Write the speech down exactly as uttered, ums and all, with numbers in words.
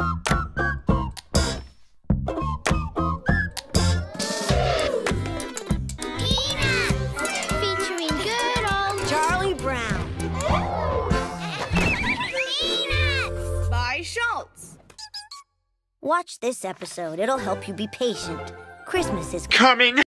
Featuring good old Charlie Brown. Peanuts! By Schultz. Watch this episode. It'll help you be patient. Christmas is Coming!